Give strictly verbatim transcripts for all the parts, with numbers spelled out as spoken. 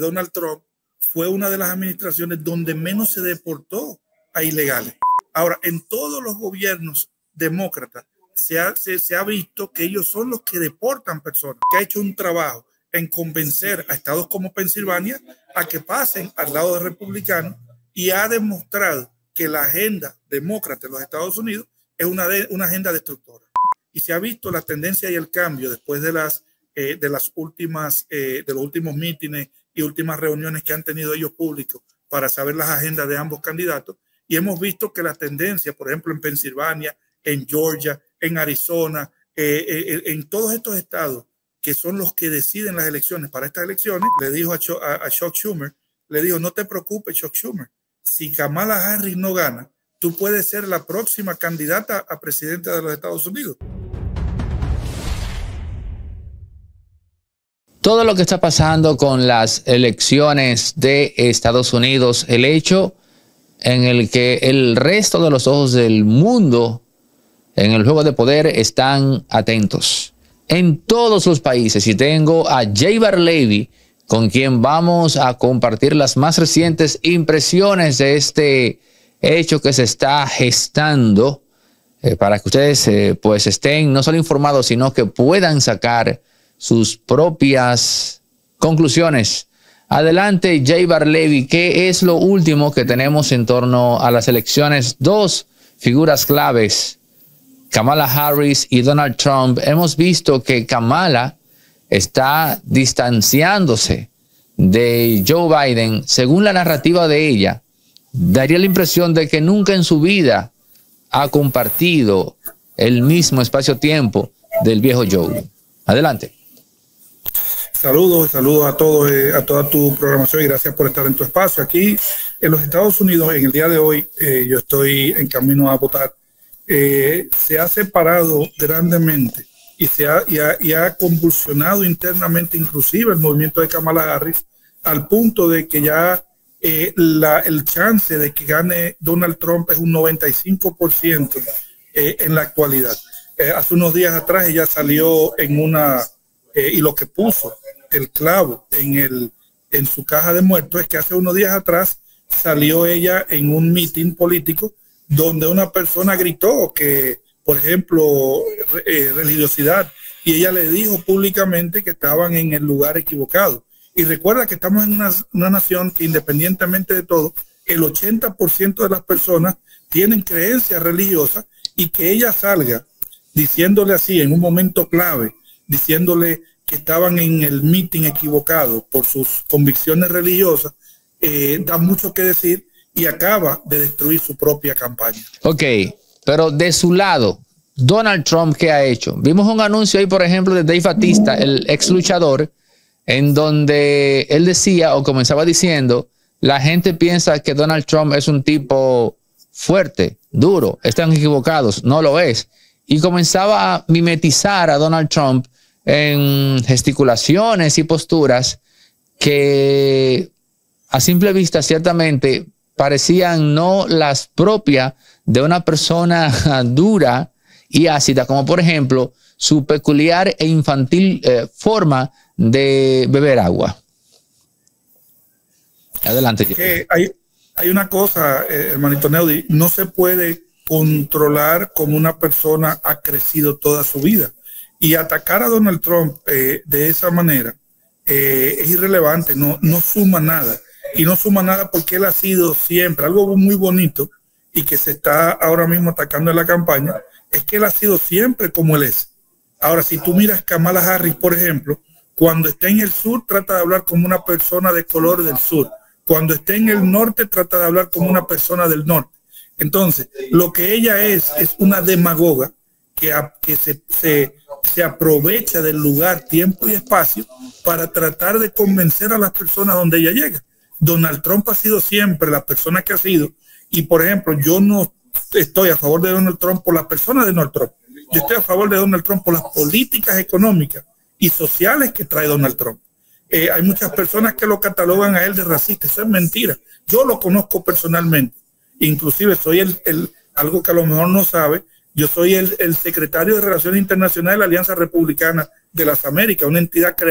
Donald Trump fue una de las administraciones donde menos se deportó a ilegales. Ahora, en todos los gobiernos demócratas se ha, se, se ha visto que ellos son los que deportan personas, que ha hecho un trabajo en convencer a estados como Pensilvania a que pasen al lado de republicanos, y ha demostrado que la agenda demócrata en los Estados Unidos es una, de, una agenda destructora. Y se ha visto la tendencia y el cambio después de las, eh, de las últimas, eh, de los últimos mítines y últimas reuniones que han tenido ellos públicos para saber las agendas de ambos candidatos. Y hemos visto que la tendencia, por ejemplo, en Pensilvania, en Georgia, en Arizona, eh, eh, en todos estos estados que son los que deciden las elecciones para estas elecciones, le dijo a, a, a Chuck Schumer, le dijo, no te preocupes, Chuck Schumer, si Kamala Harris no gana, tú puedes ser la próxima candidata a presidenta de los Estados Unidos. Todo lo que está pasando con las elecciones de Estados Unidos, el hecho en el que el resto de los ojos del mundo en el juego de poder están atentos en todos los países. Y tengo a Jay Barlevy, con quien vamos a compartir las más recientes impresiones de este hecho que se está gestando, eh, para que ustedes eh, pues estén no solo informados, sino que puedan sacar sus propias conclusiones. Adelante, Jay Barlevy, ¿qué es lo último que tenemos en torno a las elecciones? Dos figuras claves, Kamala Harris y Donald Trump. Hemos visto que Kamala está distanciándose de Joe Biden. Según la narrativa de ella, daría la impresión de que nunca en su vida ha compartido el mismo espacio-tiempo del viejo Joe. Adelante. Saludos, saludos a todos, eh, a toda tu programación, y gracias por estar en tu espacio. Aquí en los Estados Unidos, en el día de hoy, eh, yo estoy en camino a votar. Eh, se ha separado grandemente y se ha, y ha, y ha convulsionado internamente inclusive el movimiento de Kamala Harris, al punto de que ya eh, la, el chance de que gane Donald Trump es un noventa y cinco por ciento eh, en la actualidad. Eh, hace unos días atrás ella salió en una, eh, y lo que puso el clavo en, el, en su caja de muertos es que hace unos días atrás salió ella en un mitin político donde una persona gritó que, por ejemplo, eh, religiosidad, y ella le dijo públicamente que estaban en el lugar equivocado. Y recuerda que estamos en una, una nación que, independientemente de todo, el ochenta por ciento de las personas tienen creencias religiosas, y que ella salga diciéndole así en un momento clave, diciéndole que estaban en el meeting equivocado por sus convicciones religiosas, eh, da mucho que decir y acaba de destruir su propia campaña. Ok, pero de su lado, Donald Trump, ¿qué ha hecho? Vimos un anuncio ahí, por ejemplo, de Dave Bautista, el ex luchador, en donde él decía o comenzaba diciendo, la gente piensa que Donald Trump es un tipo fuerte, duro, están equivocados, no lo es. Y comenzaba a mimetizar a Donald Trump en gesticulaciones y posturas que a simple vista ciertamente parecían no las propias de una persona dura y ácida, como por ejemplo su peculiar e infantil eh, forma de beber agua. Adelante. Que hay, hay una cosa, eh, hermanito Neudi, no se puede controlar como una persona ha crecido toda su vida. Y atacar a Donald Trump eh, de esa manera eh, es irrelevante, no, no suma nada. Y no suma nada porque él ha sido siempre algo muy bonito, y que se está ahora mismo atacando en la campaña, es que él ha sido siempre como él es. Ahora, si tú miras Kamala Harris, por ejemplo, cuando está en el sur trata de hablar como una persona de color del sur. Cuando está en el norte trata de hablar como una persona del norte. Entonces, lo que ella es, es una demagoga que, a, que se, se, se aprovecha del lugar, tiempo y espacio para tratar de convencer a las personas donde ella llega. Donald Trump ha sido siempre la persona que ha sido, y por ejemplo, yo no estoy a favor de Donald Trump por la persona de Donald Trump. Yo estoy a favor de Donald Trump por las políticas económicas y sociales que trae Donald Trump. Eh, hay muchas personas que lo catalogan a él de racista. Eso es mentira. Yo lo conozco personalmente. Inclusive soy el, el algo que a lo mejor no sabe, yo soy el, el secretario de Relaciones Internacionales de la Alianza Republicana de las Américas, una entidad creada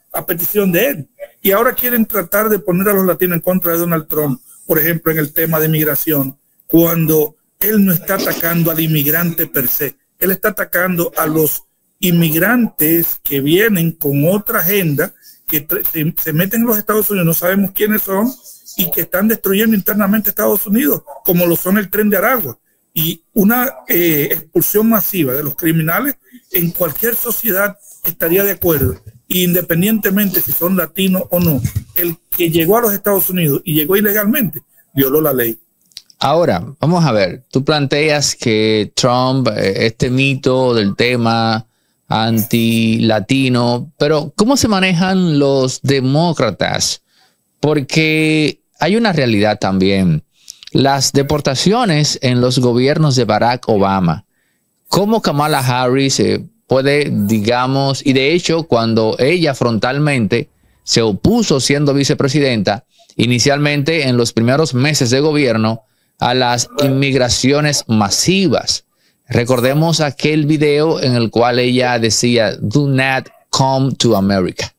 a petición de él. Y ahora quieren tratar de poner a los latinos en contra de Donald Trump, por ejemplo, en el tema de migración, cuando él no está atacando al inmigrante per se, él está atacando a los inmigrantes que vienen con otra agenda, que se, se meten en los Estados Unidos, no sabemos quiénes son, y que están destruyendo internamente Estados Unidos, como lo son el Tren de Aragua. Y una eh, expulsión masiva de los criminales en cualquier sociedad estaría de acuerdo, independientemente si son latinos o no. El que llegó a los Estados Unidos y llegó ilegalmente, violó la ley. Ahora, vamos a ver, tú planteas que Trump, este mito del tema anti-latino, pero ¿cómo se manejan los demócratas? Porque hay una realidad también. Las deportaciones en los gobiernos de Barack Obama, ¿cómo Kamala Harris eh, puede, digamos, y de hecho cuando ella frontalmente se opuso siendo vicepresidenta, inicialmente en los primeros meses de gobierno, a las inmigraciones masivas? Recordemos aquel video en el cual ella decía, "Do not come to America".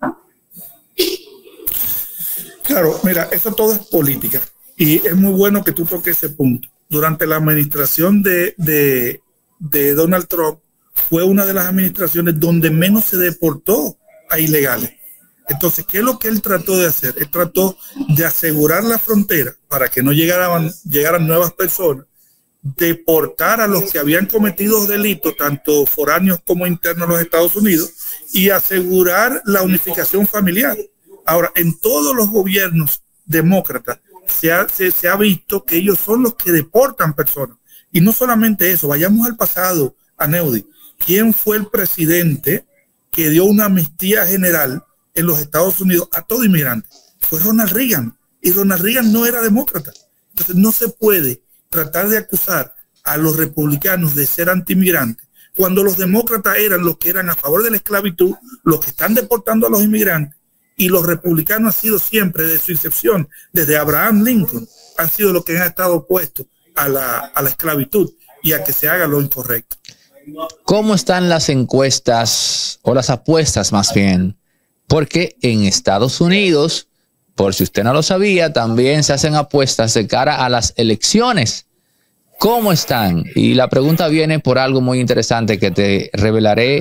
Claro, mira, eso todo es política y es muy bueno que tú toques ese punto. Durante la administración de, de, de Donald Trump fue una de las administraciones donde menos se deportó a ilegales. Entonces, ¿qué es lo que él trató de hacer? Él trató de asegurar la frontera para que no llegaran, llegaran nuevas personas, deportar a los que habían cometido delitos, tanto foráneos como internos en los Estados Unidos, y asegurar la unificación familiar. Ahora, en todos los gobiernos demócratas se ha, se, se ha visto que ellos son los que deportan personas. Y no solamente eso, vayamos al pasado, a Neudi. ¿Quién fue el presidente que dio una amnistía general en los Estados Unidos a todo inmigrante? Fue Ronald Reagan. Y Ronald Reagan no era demócrata. Entonces no se puede tratar de acusar a los republicanos de ser anti-inmigrantes cuando los demócratas eran los que eran a favor de la esclavitud, los que están deportando a los inmigrantes, y los republicanos han sido siempre, desde su incepción, desde Abraham Lincoln, han sido los que han estado opuestos a la, a la esclavitud y a que se haga lo incorrecto. ¿Cómo están las encuestas o las apuestas más bien? Porque en Estados Unidos, por si usted no lo sabía, también se hacen apuestas de cara a las elecciones. ¿Cómo están? Y la pregunta viene por algo muy interesante que te revelaré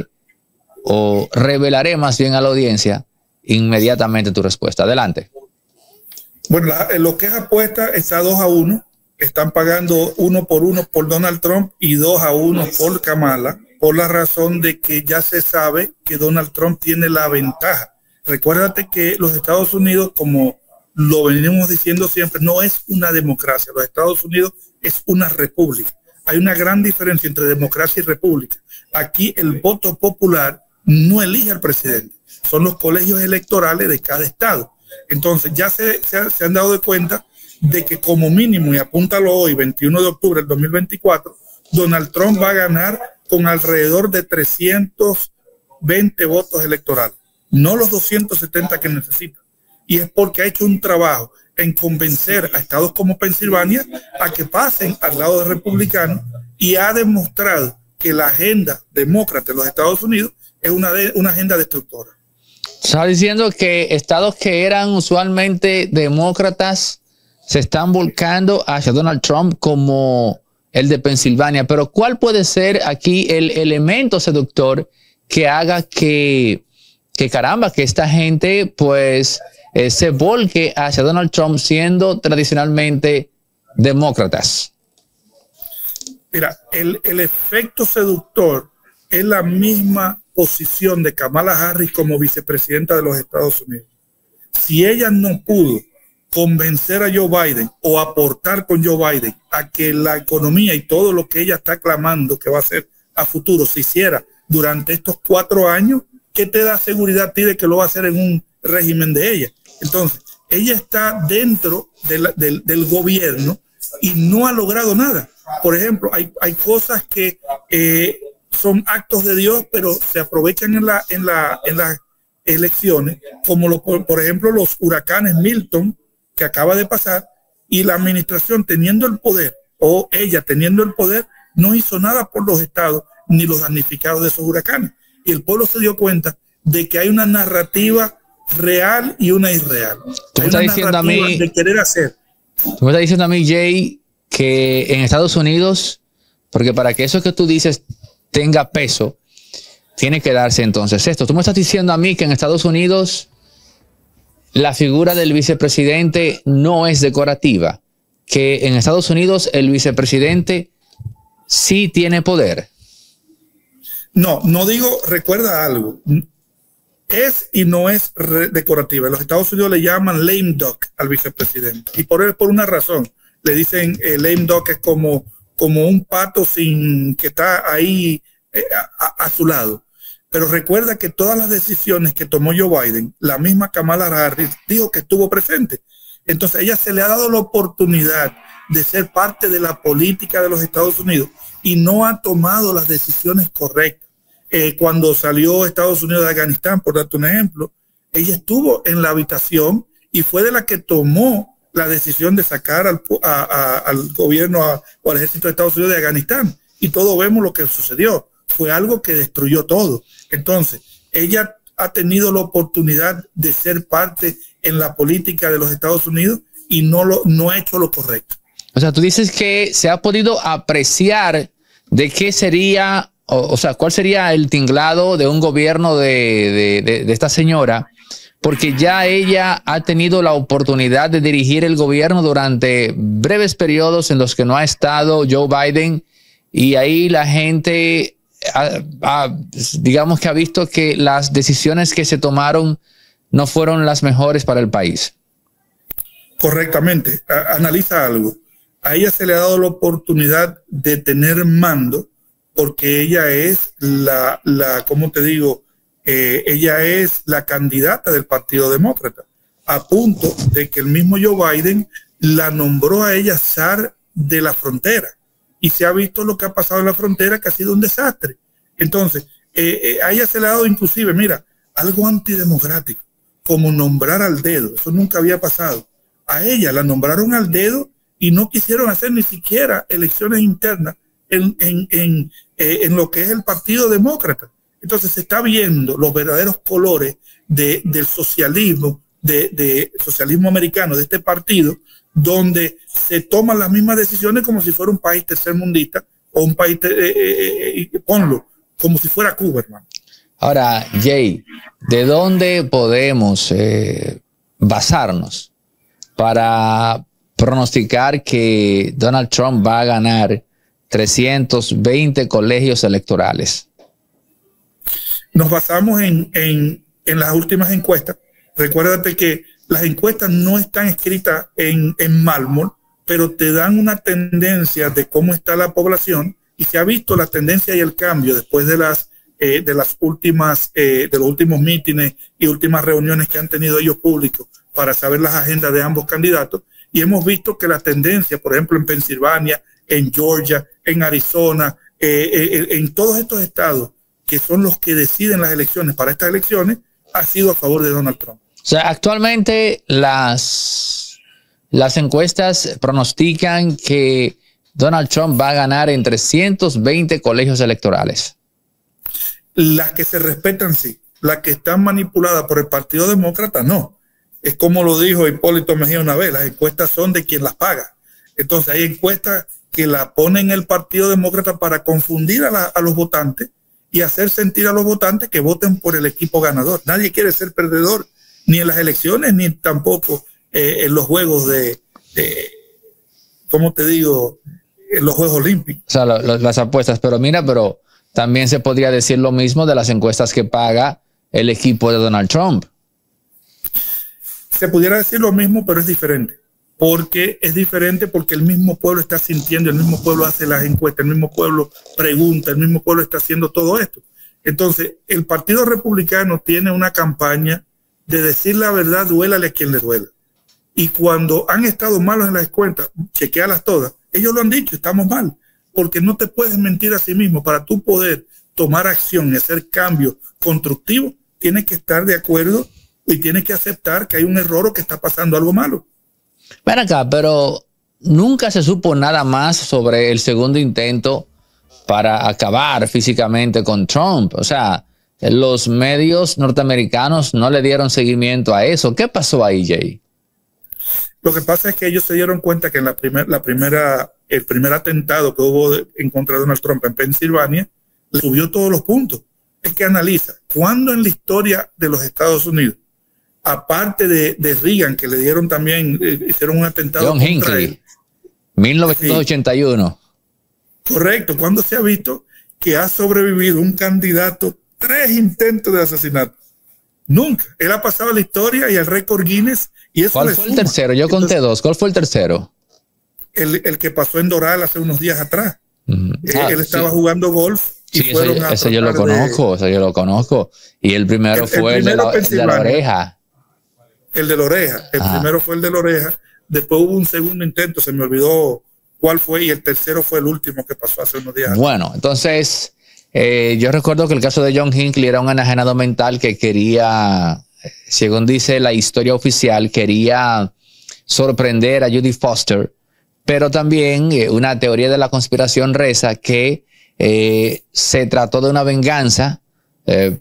o revelaré más bien a la audiencia inmediatamente tu respuesta. Adelante. Bueno, la, lo que es apuesta está dos a uno. Están pagando uno por uno por Donald Trump y dos a uno por Kamala, por la razón de que ya se sabe que Donald Trump tiene la ventaja. Recuérdate que los Estados Unidos, como lo venimos diciendo siempre, no es una democracia. Los Estados Unidos es una república. Hay una gran diferencia entre democracia y república. Aquí el voto popular no elige al presidente. Son los colegios electorales de cada estado. Entonces ya se, se, se han dado de cuenta de que como mínimo, y apúntalo hoy, veintiuno de octubre del dos mil veinticuatro, Donald Trump va a ganar con alrededor de trescientos veinte votos electorales, no los doscientos setenta que necesita. Y es porque ha hecho un trabajo en convencer a estados como Pensilvania a que pasen al lado de republicanos, y ha demostrado que la agenda demócrata de los Estados Unidos es una, de, una agenda destructora. Estaba diciendo que estados que eran usualmente demócratas se están volcando hacia Donald Trump, como el de Pensilvania. Pero ¿cuál puede ser aquí el elemento seductor que haga que, que caramba, que esta gente pues eh, se volque hacia Donald Trump siendo tradicionalmente demócratas? Mira, el, el efecto seductor es la misma posición de Kamala Harris como vicepresidenta de los Estados Unidos. Si ella no pudo convencer a Joe Biden o aportar con Joe Biden a que la economía y todo lo que ella está clamando que va a hacer a futuro se hiciera durante estos cuatro años, ¿qué te da seguridad a ti de que lo va a hacer en un régimen de ella? Entonces, ella está dentro de la, del, del gobierno y no ha logrado nada. Por ejemplo, hay, hay cosas que eh, son actos de Dios, pero se aprovechan en la, en la, en las elecciones, como lo, por, por ejemplo los huracanes Milton, que acaba de pasar, y la administración teniendo el poder, o ella teniendo el poder, no hizo nada por los estados ni los damnificados de esos huracanes. Y el pueblo se dio cuenta de que hay una narrativa real y una irreal. Tú me estás diciendo a mí de querer hacer. Tú me estás diciendo a mí, Jay, que en Estados Unidos, porque para que eso que tú dices tenga peso, tiene que darse entonces esto. Tú me estás diciendo a mí que en Estados Unidos la figura del vicepresidente no es decorativa, que en Estados Unidos el vicepresidente sí tiene poder. No, no digo, recuerda algo, es y no es decorativa. En los Estados Unidos le llaman lame duck al vicepresidente y por, por una razón. Le dicen eh, lame duck es como, como un pato sin que está ahí eh, a, a su lado. Pero recuerda que todas las decisiones que tomó Joe Biden, la misma Kamala Harris dijo que estuvo presente. Entonces a ella se le ha dado la oportunidad de ser parte de la política de los Estados Unidos y no ha tomado las decisiones correctas. Eh, cuando salió Estados Unidos de Afganistán, por darte un ejemplo, ella estuvo en la habitación y fue de la que tomó la decisión de sacar al, a, a, al gobierno a, o al ejército de Estados Unidos de Afganistán. Y todos vemos lo que sucedió. Fue algo que destruyó todo. Entonces, ella ha tenido la oportunidad de ser parte en la política de los Estados Unidos y no, lo, no ha hecho lo correcto. O sea, tú dices que se ha podido apreciar de qué sería, o, o sea, cuál sería el tinglado de un gobierno de, de, de, de esta señora, porque ya ella ha tenido la oportunidad de dirigir el gobierno durante breves periodos en los que no ha estado Joe Biden, y ahí la gente, ha, ha, digamos que ha visto que las decisiones que se tomaron no fueron las mejores para el país. Correctamente. A, analiza algo. A ella se le ha dado la oportunidad de tener mando porque ella es la, la ¿cómo te digo? Eh, ella es la candidata del Partido Demócrata, a punto de que el mismo Joe Biden la nombró a ella zar de la frontera. Y se ha visto lo que ha pasado en la frontera, que ha sido un desastre. Entonces, eh, eh, a ella se le ha dado inclusive, mira, algo antidemocrático, como nombrar al dedo. Eso nunca había pasado. A ella la nombraron al dedo y no quisieron hacer ni siquiera elecciones internas en, en, en, eh, en lo que es el Partido Demócrata. Entonces se está viendo los verdaderos colores de, del socialismo, de, de socialismo americano, de este partido, donde se toman las mismas decisiones como si fuera un país tercermundista o un país, eh, eh, eh, ponlo, como si fuera Cuba, hermano. Ahora, Jay, ¿de dónde podemos eh, basarnos para pronosticar que Donald Trump va a ganar trescientos veinte colegios electorales? Nos basamos en, en, en las últimas encuestas. Recuérdate que las encuestas no están escritas en, en mármol, pero te dan una tendencia de cómo está la población y se ha visto la tendencia y el cambio después de las eh, de las últimas eh, de los últimos mítines y últimas reuniones que han tenido ellos públicos para saber las agendas de ambos candidatos, y hemos visto que la tendencia, por ejemplo, en Pensilvania, en Georgia, en Arizona, eh, eh, en todos estos estados que son los que deciden las elecciones para estas elecciones, ha sido a favor de Donald Trump. O sea, actualmente las, las encuestas pronostican que Donald Trump va a ganar en trescientos veinte colegios electorales. Las que se respetan, sí. Las que están manipuladas por el Partido Demócrata, no. Es como lo dijo Hipólito Mejía una vez, las encuestas son de quien las paga. Entonces hay encuestas que la ponen el Partido Demócrata para confundir a, la, a los votantes y hacer sentir a los votantes que voten por el equipo ganador. Nadie quiere ser perdedor, ni en las elecciones, ni tampoco eh, en los juegos de, de, ¿cómo te digo? En los Juegos Olímpicos. O sea, lo, lo, las apuestas. Pero mira, pero también se podría decir lo mismo de las encuestas que paga el equipo de Donald Trump. Se pudiera decir lo mismo, pero es diferente. Porque es diferente porque el mismo pueblo está sintiendo, el mismo pueblo hace las encuestas, el mismo pueblo pregunta, el mismo pueblo está haciendo todo esto. Entonces, el Partido Republicano tiene una campaña de decir la verdad, duélale a quien le duela. Y cuando han estado malos en las cuentas, chequéalas todas, ellos lo han dicho, estamos mal, porque no te puedes mentir a sí mismo. Para tú poder tomar acción y hacer cambios constructivos, tienes que estar de acuerdo y tienes que aceptar que hay un error o que está pasando algo malo. Ven acá, pero nunca se supo nada más sobre el segundo intento para acabar físicamente con Trump. O sea, los medios norteamericanos no le dieron seguimiento a eso. ¿Qué pasó ahí, Jay? Lo que pasa es que ellos se dieron cuenta que en la, primer, la primera, el primer atentado que hubo de, en contra de Donald Trump en Pensilvania le subió todos los puntos. Es que analiza, ¿cuándo en la historia de los Estados Unidos, aparte de, de Reagan, que le dieron también, eh, hicieron un atentado John Hinckley, él, mil novecientos ochenta y uno. Sí, correcto, ¿cuándo se ha visto que ha sobrevivido un candidato tres intentos de asesinato? Nunca. Él ha pasado la historia y el récord Guinness. Y eso ¿Cuál fue suma. el tercero? Yo Entonces, conté dos. ¿Cuál fue el tercero? El, el que pasó en Doral hace unos días atrás. Mm. Eh, ah, él estaba sí. jugando golf. Y sí, ese, ese yo lo conozco, de, ese yo lo conozco. Y el primero el, fue el, el, primero de la, de la oreja. El de la oreja. El ah. primero fue el de la oreja. Después hubo un segundo intento, se me olvidó cuál fue. Y el tercero fue el último que pasó hace unos días. Bueno, entonces... Eh, yo recuerdo que el caso de John Hinckley era un enajenado mental que quería, según dice la historia oficial, quería sorprender a Judy Foster, pero también eh, una teoría de la conspiración reza que eh, se trató de una venganza eh,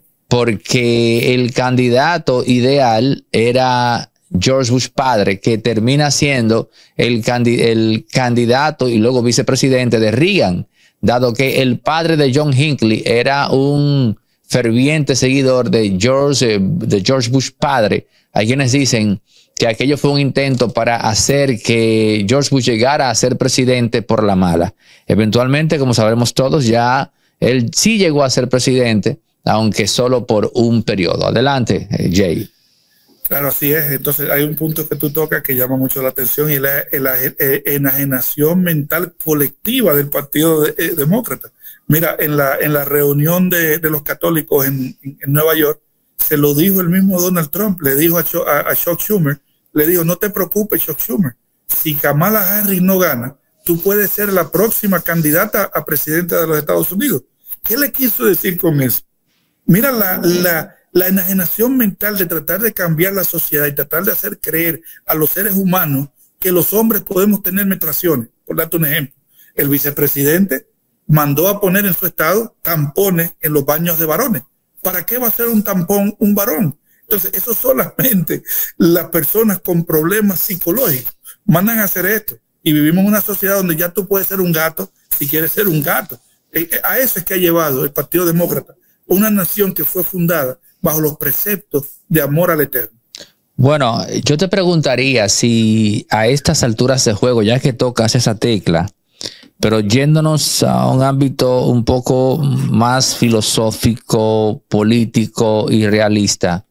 porque el candidato ideal era George Bush padre, que termina siendo el, candi- el candidato y luego vicepresidente de Reagan, dado que el padre de John Hinckley era un ferviente seguidor de George, de George Bush padre. Hay quienes dicen que aquello fue un intento para hacer que George Bush llegara a ser presidente por la mala. Eventualmente, como sabemos todos, ya él sí llegó a ser presidente, aunque solo por un periodo. Adelante, Jay. Claro, así es. Entonces hay un punto que tú tocas que llama mucho la atención y la, la, la enajenación mental colectiva del Partido de, eh, Demócrata. Mira, en la, en la reunión de, de los católicos en, en, en Nueva York, se lo dijo el mismo Donald Trump, le dijo a, a, a Chuck Schumer, le dijo, no te preocupes, Chuck Schumer, si Kamala Harris no gana, tú puedes ser la próxima candidata a presidenta de los Estados Unidos. ¿Qué le quiso decir con eso? Mira la... la La enajenación mental de tratar de cambiar la sociedad y tratar de hacer creer a los seres humanos que los hombres podemos tener menstruaciones. Por darte un ejemplo, el vicepresidente mandó a poner en su estado tampones en los baños de varones. ¿Para qué va a ser un tampón un varón? Entonces, eso solamente las personas con problemas psicológicos mandan a hacer esto. Y vivimos en una sociedad donde ya tú puedes ser un gato si quieres ser un gato. A eso es que ha llevado el Partido Demócrata, una nación que fue fundada bajo los preceptos de amor al eterno. Bueno, yo te preguntaría si a estas alturas de juego, ya que tocas esa tecla, pero yéndonos a un ámbito un poco más filosófico, político y realista,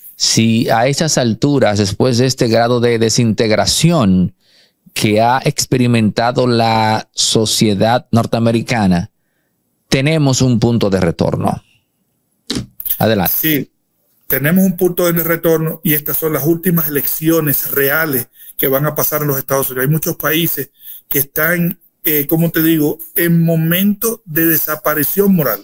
si a estas alturas, después de este grado de desintegración que ha experimentado la sociedad norteamericana, tenemos un punto de retorno. Adelante. Sí, tenemos un punto de retorno y estas son las últimas elecciones reales que van a pasar en los Estados Unidos. Hay muchos países que están, eh, como te digo, en momentos de desaparición moral.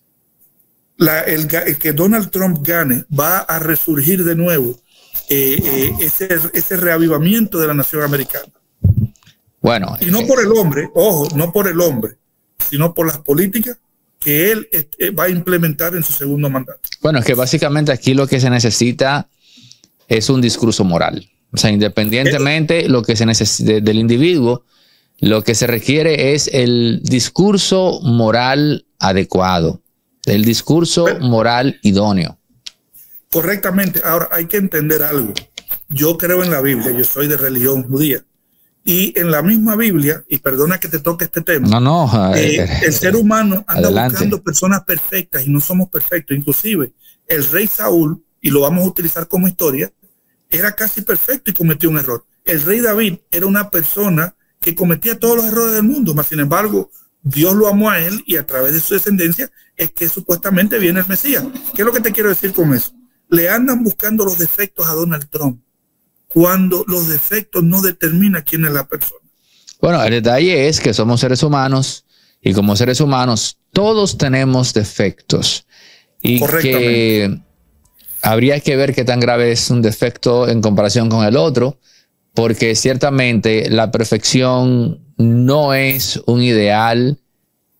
La, el, el que Donald Trump gane va a resurgir de nuevo eh, eh, ese, ese reavivamiento de la nación americana. Bueno. Y no eh, por el hombre, ojo, no por el hombre, sino por las políticas que él eh, va a implementar en su segundo mandato. Bueno, es que básicamente aquí lo que se necesita es un discurso moral. O sea, independientemente lo que se necesite del individuo, lo que se requiere es el discurso moral adecuado, el discurso Pero, moral idóneo. Correctamente. Ahora, hay que entender algo. Yo creo en la Biblia, yo soy de religión judía. Y en la misma Biblia, y perdona que te toque este tema, no, no, eh, eh, el ser humano anda adelante. buscando personas perfectas y no somos perfectos. Inclusive el rey Saúl, y lo vamos a utilizar como historia, era casi perfecto y cometió un error. El rey David era una persona que cometía todos los errores del mundo, mas sin embargo Dios lo amó a él y a través de su descendencia es que supuestamente viene el Mesías. ¿Qué es lo que te quiero decir con eso? Le andan buscando los defectos a Donald Trump, cuando los defectos no determinan quién es la persona. Bueno, el detalle es que somos seres humanos y como seres humanos todos tenemos defectos y que habría que ver qué tan grave es un defecto en comparación con el otro, porque ciertamente la perfección no es un ideal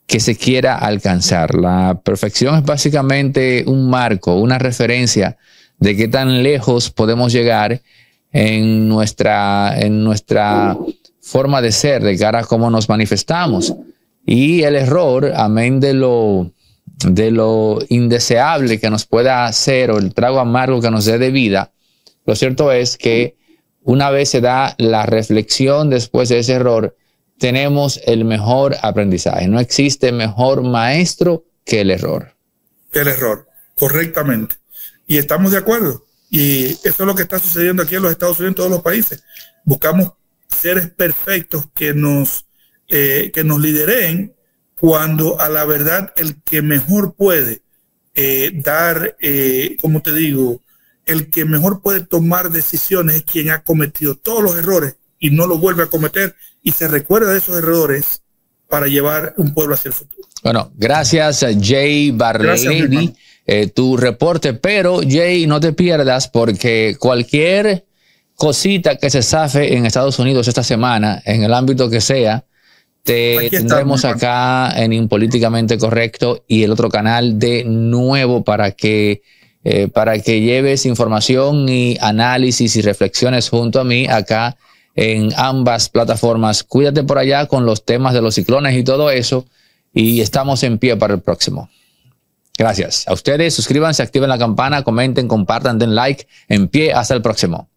que se quiera alcanzar. La perfección es básicamente un marco, una referencia de qué tan lejos podemos llegar en nuestra, en nuestra forma de ser, de cara a cómo nos manifestamos. Y el error, amén de lo, de lo indeseable que nos pueda hacer o el trago amargo que nos dé de vida, lo cierto es que una vez se da la reflexión después de ese error, tenemos el mejor aprendizaje. No existe mejor maestro que el error. El error, correctamente. Y estamos de acuerdo. Y eso es lo que está sucediendo aquí en los Estados Unidos, en todos los países. Buscamos seres perfectos que nos, eh, que nos lideren, cuando a la verdad el que mejor puede eh, dar, eh, como te digo, el que mejor puede tomar decisiones es quien ha cometido todos los errores y no lo vuelve a cometer y se recuerda de esos errores para llevar un pueblo hacia el futuro. Bueno, gracias a Jay Barledi, eh, tu reporte, pero Jay, no te pierdas porque cualquier cosita que se zafe en Estados Unidos esta semana, en el ámbito que sea, te tendremos acá en Impolíticamente Correcto y el otro canal de nuevo para que, eh, para que lleves información y análisis y reflexiones junto a mí acá en ambas plataformas. Cuídate por allá con los temas de los ciclones y todo eso, y estamos en pie para el próximo. Gracias a ustedes. Suscríbanse, activen la campana, comenten, compartan, den like. En pie, hasta el próximo.